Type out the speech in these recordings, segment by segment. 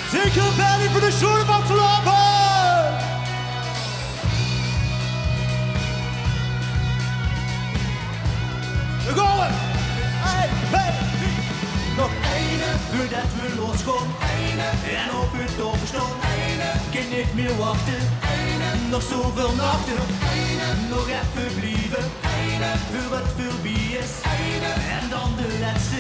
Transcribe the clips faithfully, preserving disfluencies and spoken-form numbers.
Take a penny for the short of te lopen! We gaan! Hey, hey, hey. Nog één voordat we losgaan. En op het overstaan. Kan niet meer wachten. Nog zoveel nachten. Nog even blijven. Voor wat voorbij is. En dan de laatste.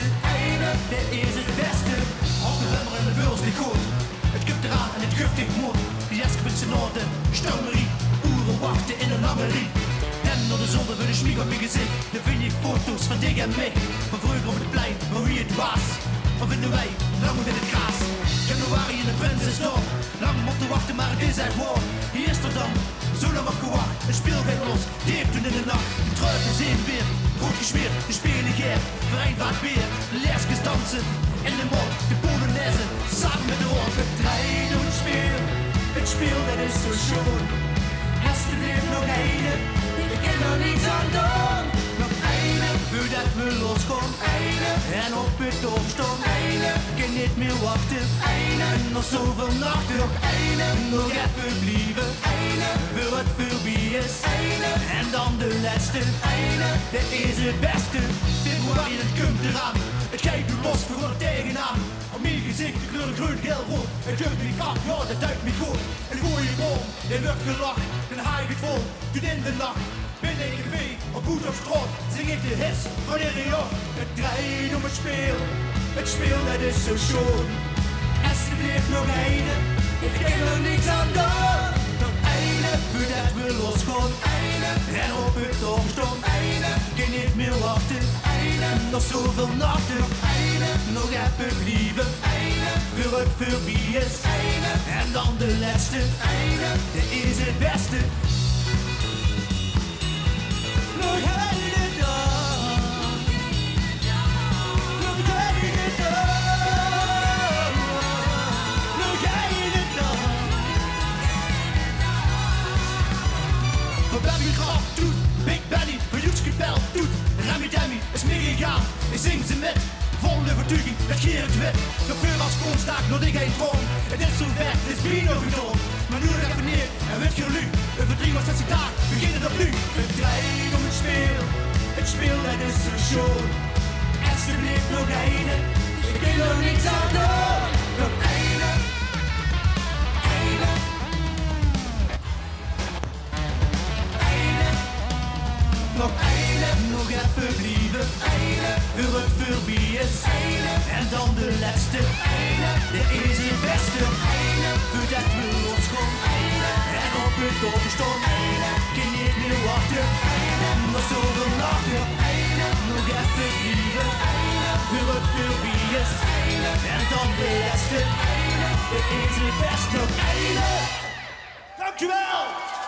Dit is het beste. Als de remmer en de vuls niet goed. Het kupt eraan en het guft niet moed. Die jask met zijn noten. Stoumerie. Oeren wachten in een amelie. En door de zon voor de schmieg op je gezicht. Dan vind ik foto's van dig en mij. Van vroeger op het plein, maar wie het was. Of vinden wij, lang in het gras. Januari in de Prinsesdorp. Lang moeten wachten, maar het is echt waar. Hier is er dan, zo lang op gewacht. Een speel gaat los, diep toen in de nacht. De truiten zijn weer, goed gesmeerd. De spelen geer, vereend wat weer. De leerskes dansen, in de mond. De polonaise, samen met de rond. Het trein en het speel, het speel dat is zo schoon. Alsjeblieft nog één, ik ken er niets aan doen. Nog één, voordat we losgaan. En op het opstaan. Kan niet meer wachten. En nog zoveel nachten. Nog één, nog even blijven. Voor het voorbij is. En dan de laatste. Dit is het beste. Februari, het komt eraan. Het geeft me los voor wat tegenaan. Op mijn gezicht de kleuren groen, geel, rood. Het kunt niet graag, ja dat duidt me goed. Een goeie boom, er wordt gelachen. Een haai het vol, toen in de nacht. Binnen een café, op voet op straat. Zing ik de hits van in de jacht. Het draait om het speel. Het speel dat is zo schoon. Alsjeblieft nog één, ik kan er niks aan doen. Nog één, voordat we losgaan. En op het opstaan. Kan niet meer wachten. Nog zoveel nachten. Nog even blijven. Voor het voorbij is. En dan de laatste. Dit is het beste. Nog hele dag. Nog hele dag. Nog hele dag. Voor Baby Graf doet Big Benny, voor Joetske Bel doet Remy Demi, is meer gegaan. Ik zing ze met volle vertuiging, dat geer het wet. De vuur als koolstaak, nog ik geen troon. Het is zo ver, het is Bino gedaan. Maar nu nog even neer en weet je nu. Over driehonderdzestig dagen beginnen het opnieuw. Het draait om het speel, het speel dat is zo schoon. Alsjeblieft nog één, ik kan er niks aan doen. Nog één, één, één. Nog één, nog even blijven. Voor het voorbij is. En dan de laatste. Dit is het beste. Voordat we losgaan. En op het overstaan. Kan niet meer wachten. Nog zoveel nachten. Nog even blijven. Voor het voorbij is. En dan de laatste. Dit is het beste. Dankjewel!